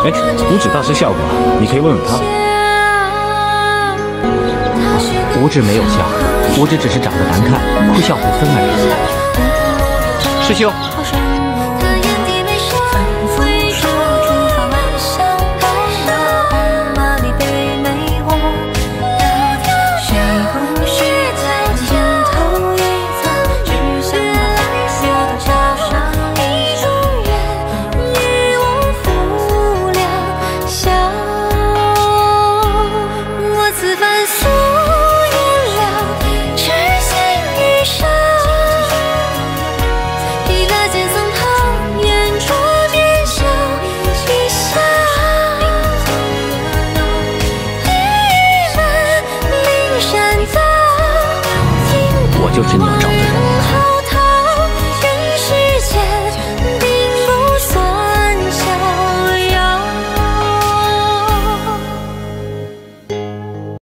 哎，五指大师效果，你可以问问他。 五指没有效，五指只是长得难看，哭笑不分而已。 师兄。